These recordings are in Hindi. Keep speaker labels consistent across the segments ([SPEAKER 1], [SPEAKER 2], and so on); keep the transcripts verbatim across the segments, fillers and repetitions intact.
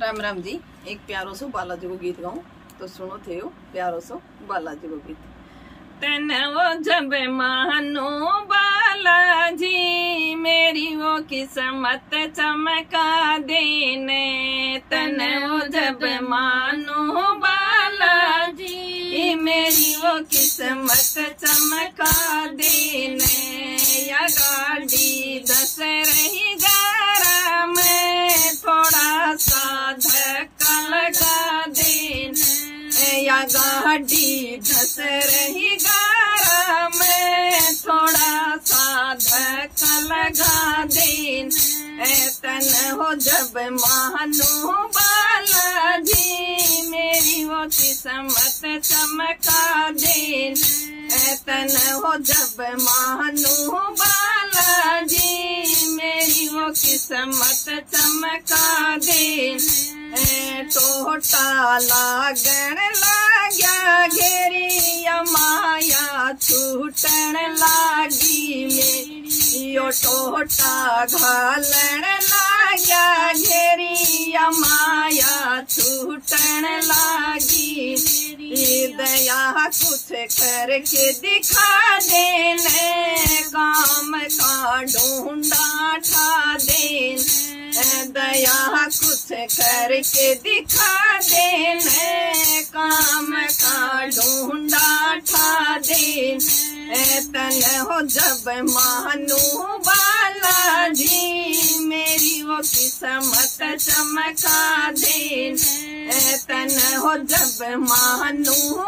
[SPEAKER 1] राम राम जी। एक प्यारो सो बालाजी को गीत गाऊं तो सुनो थे यो प्यारो सो बालाजी को गीत। तन वो जब मानो बालाजी मेरी वो किस्मत चमका देने, तन वो जब मानो बालाजी मेरी वो किस्मत चमका देने, या गाड़ी दस रही गारा में थोड़ा सा धक्का लगा देने, या गाड़ी धस रही गारा में थोड़ा सा धक्का लगा देने, तन हो जब मानो बालाजी मेरी वो किस्मत चमका देने, तन हो जब मानो बालाजी मेरी वो किस्मत चमका देने, टोटा लागण लाग्या घेरिया माया छूटन लागी मेरी, यो टोटा घालन लाग्या घेरिया माया छूटन लागी, दया कुछ करके दिखा देने काम का ढूंढा ठा देने, दया कुछ करके दिखा देने काम का ढूंढा ठा देने, तन हो जब मानो बालाजी मेरी वो किस्मत चमका देने, तन हो जब मानो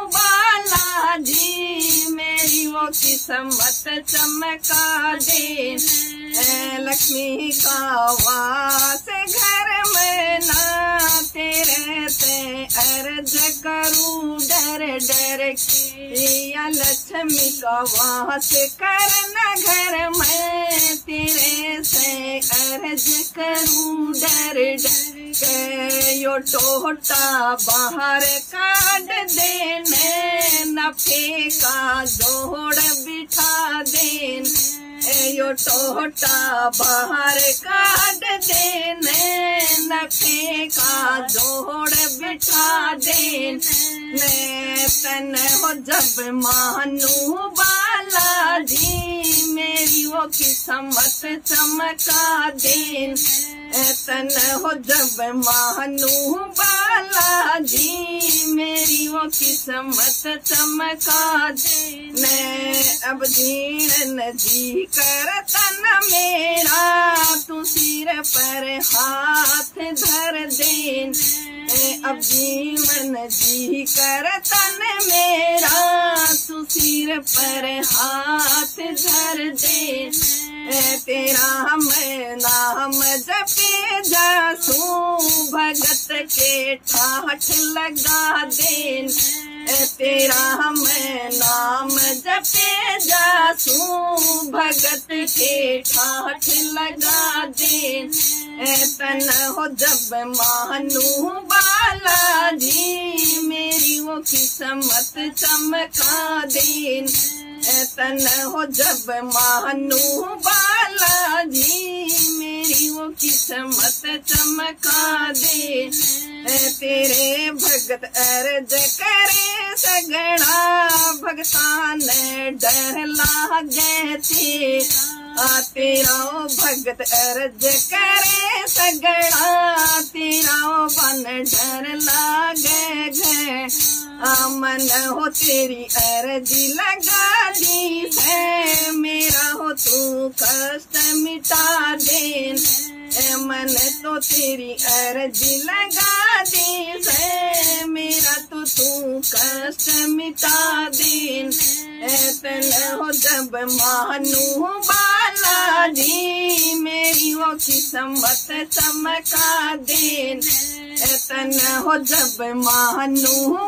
[SPEAKER 1] बालाजी मेरी वो किस्मत चमका देने, लक्ष्मी का वास घर में ना तेरे ते अर्ज करूं डर डर के, या लक्ष्मी का वास करना घर में तेरे से अर्ज करूं डर डर के, यो टोटा बाहर काट देने नफे का जोड़ बिठा देने, यो टोटा बाहर काट देने नफे का जोड़ बिठा देने, तन हो जब मानो बालाजी मेरी वो किस्मत चमका देने, तन हो जब मानो बालाजी मेरी वो किस्मत चमका देने, अब जीण जी कर तन मेरा तू सिर पर हाथ धर देने, अब जीवन जी कर तन मेरा तू सिर पर हाथ धर देने, तेरा मैं नाम जपे जासूं भगत के ठाठ लगा देने, तेरा मैं नाम जपे जासूं भगत के ठाठ लगा देने, तन हो जब मानो बालाजी मेरी वो किस्मत चमका देने, तन हो जब मानो बालाजी मेरी वो किस्मत चमका देने, तेरे भगत अर्ज करे सगड़ा भगतान डर लागे थे, तेरा भगत अर्ज करे सगड़ा तेरा बन डर लागे घे, मन हो तेरी अर्जी लगा दी है मेरा हो तू कष्ट मिटा देने, मन तो तेरी अर्जी लगा दी है मेरा तो तू कष्ट मिटा देने, तन हो जब मानो बालाजी मेरी वो किस्मत चमका देने, तन हो जब मानो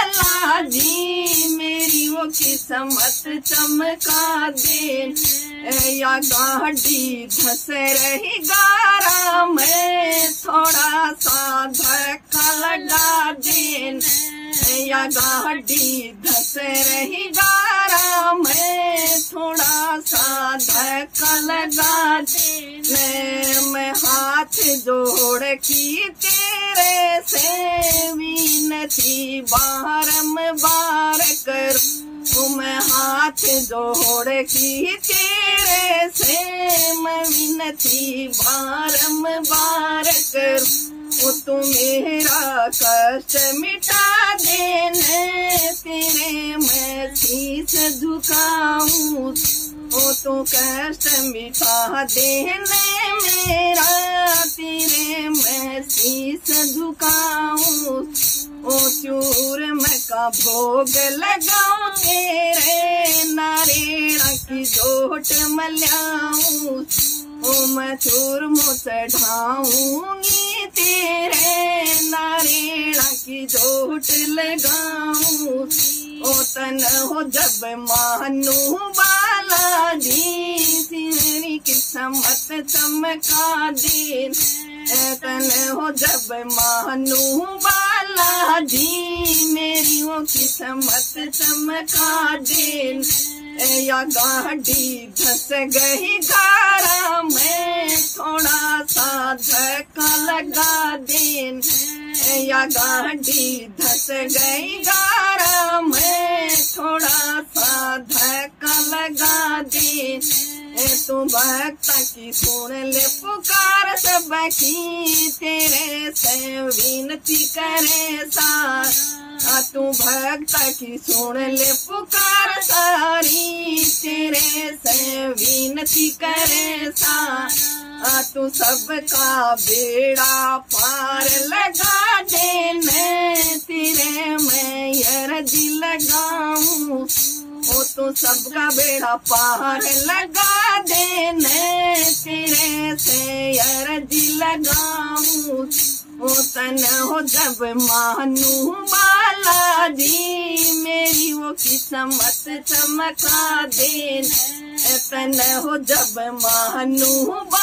[SPEAKER 1] बालाजी मेरी वो किस्मत चमका देने, या गाड़ी धस रही गारा में थोड़ा सा धक्का लगा देने, या गाड़ी धस रही गारा में थोड़ा सा धक्का लगा देने, मैं हाथ जोड़ की तेरे से विनती बारंबार करूं मैं हाथ जोड़ की तेरे से मैं विनती बारंबार करूं वो तू मेरा कष्ट मिटा देने तेरे मैं शीश झुकाऊं वो तू कष्ट मिटा देने मेरा तेरे मैं शीश झुकाऊं ओ चूर मैं का भोग लगाऊं तेरे नारियल की जोट मल्याऊं ओ मैं चूरमो चढ़ाऊंगी तेरे नारियल की जोट लगाऊं ओ तन हो जब मानू बालाजी तेरी किस्मत चमका दे तन हो जब मानू बालाजी मेरी वो किस्मत चमका दे या गाड़ी धस गई गारा में थोड़ा सा धक्का लगा दे या गाड़ी धस गई गारा में थोड़ा सा धक्का लगा दे तू भक्त की सुन ले पुकार सब की तेरे से विनती करे सा तू भक्त की सुन ले पुकार सारी तेरे से विनती करे सा तू सबका बेड़ा पार लगा देने तेरे मैं अर्जी लगाऊं वो तो सबका बेड़ा पार लगा देने तेरे से अर्जी लगाऊं वो तन हो जब मानू बालाजी मेरी वो किस्मत चमका दे तन हो जब मानू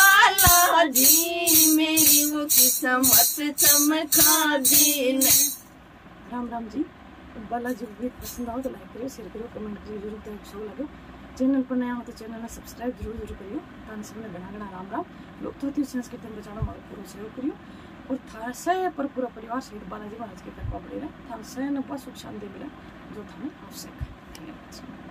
[SPEAKER 1] बालाजी मेरी वो किस्मत चमका दे।
[SPEAKER 2] राम राम जी। बालाजी को गीत पसंद आओ तो लाइक करियो, शेयर करियो, कमेंट करियो जरूर तो अच्छा लगे। चैनल पर नया हो तो चैनल में सब्सक्राइब जरूर जरूर करियो। तान सबने घना घना राम राम। लोग तो संस्कृति में बचाना हमारा पूरा सहयोग करियो और थारा सह पर पूरा परिवार सहित बालाजी महाराज के कृपा बढ़े रहे थारा सह न सुख शांति मिले जो थाने आवश्यक है। धन्यवाद।